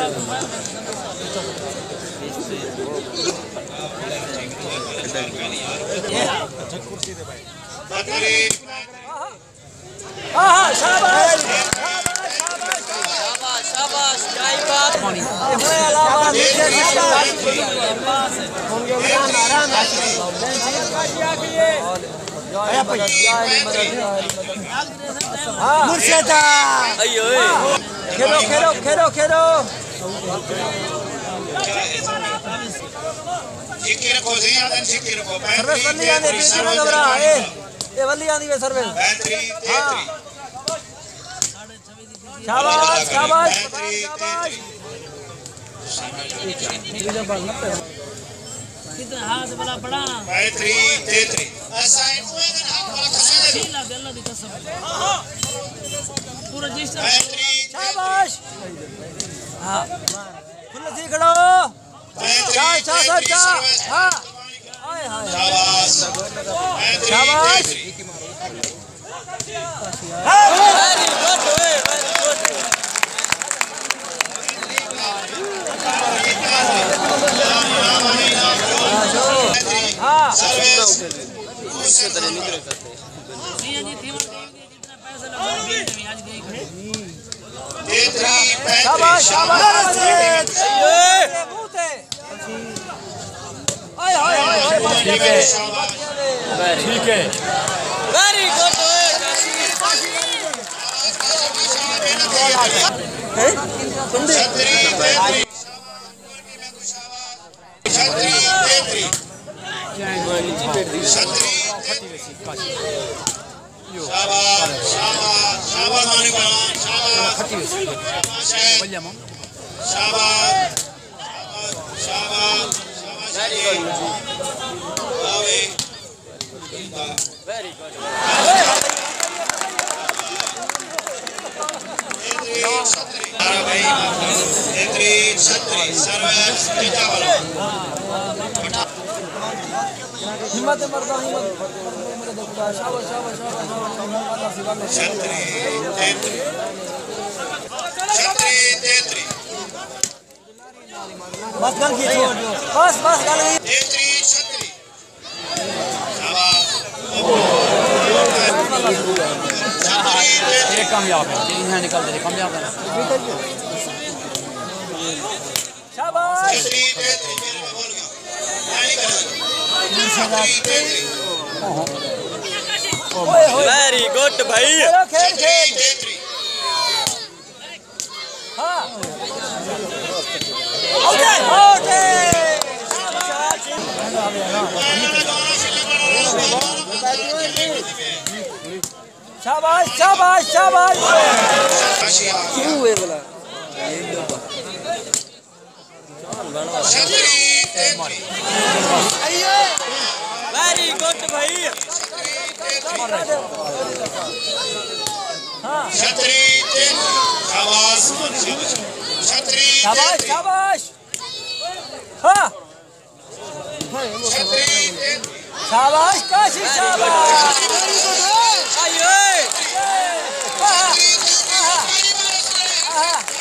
शाबाश शाबाश क्या बात मुर्शिदा खेलो खेलो खेलो खेलो सर्विस बल्ली आने पीछे में घबरा ये बल्ली आनी है सर्विस शाबाश शाबाश शाबाश कितना हाथ वाला बड़ा पूरा रजिस्टर शाबाश हाँ खुल सी खड़ो चार चार चार चार हाँ हाय हाय शाबाश हाँ उसके तरह नहीं करते शाबाश शाबाश ठीक है वेरी गुड हिम्मत मर्दा हिम्मत शाबाश शाबाश शाबाश बस गल खींचो बस बस गल ये कामयाब है यहाँ निकलते थे कामयाब है शाबाश वेरी गुड भाई खेल खेल हाँ ओके ओके शाबाश शाबाश शाबाश क्यों हुए बोला वेरी गुड भाई हाँ शाबाश शाबाश शाबाश हाँ शाबाश काशी शाबाश आइए हाँ